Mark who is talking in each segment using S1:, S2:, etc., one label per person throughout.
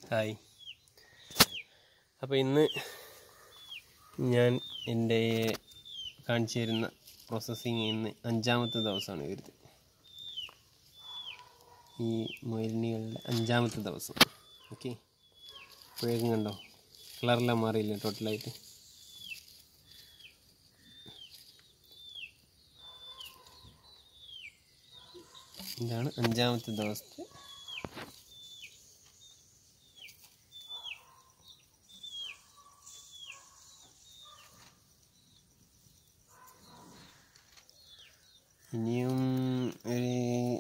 S1: Hi. അപ്പോൾ ഇന്ന് ഞാൻ എൻ്റെ കാണിച്ചു തരുന്ന പ്രോസസ്സിങ് ഇന്ന് 5ാമത്തെ ദിവസമാണ് വരുന്നത്. ഈ മൊയിലിനികളുടെ 5ാമത്തെ ദിവസം. ഓക്കെ, ഇപ്പോഴേക്കും കണ്ടോ കളറെല്ലാം മാറിയില്ലേ ടോട്ടലായിട്ട്. ഇതാണ് 5ാമത്തെ ദിവസത്തെ ഇനിയും ഒരു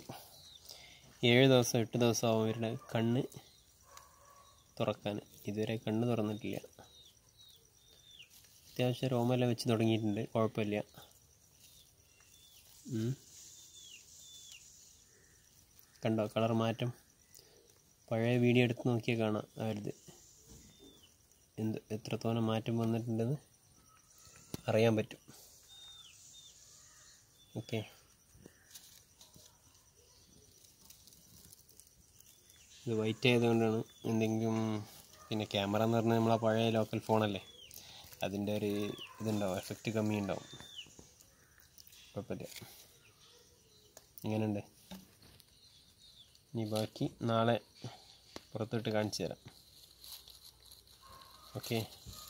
S1: 7 ദിവസം 8 ദിവസം ആവും അവരുടെ കണ്ണ് തുറക്കാൻ. ഇതുവരെ കണ്ണ് തുറന്നിട്ടില്ല. അത്യാവശ്യം രോമെല്ലാം വെച്ച് തുടങ്ങിയിട്ടുണ്ട്, കുഴപ്പമില്ല. കണ്ടോ കളർ മാറ്റം? പഴയ വീഡിയോ എടുത്ത് നോക്കിയാൽ കാണാം അവരത് എത്രത്തോളം മാറ്റം വന്നിട്ടുണ്ടെന്ന് അറിയാൻ പറ്റും. ഓക്കെ, ഇത് വൈറ്റ് ആയതുകൊണ്ടാണ് എന്തെങ്കിലും, പിന്നെ ക്യാമറ എന്ന് പറഞ്ഞാൽ നമ്മളെ പഴയ ലോക്കൽ ഫോണല്ലേ, അതിൻ്റെ ഒരു ഇതുണ്ടാവും, എഫക്റ്റ് കമ്മി ഉണ്ടാവും. കുഴപ്പമില്ല. ഇങ്ങനെയുണ്ട്. ഇനി ബാക്കി നാളെ പുറത്തിട്ട് കാണിച്ചു തരാം. ഓക്കെ.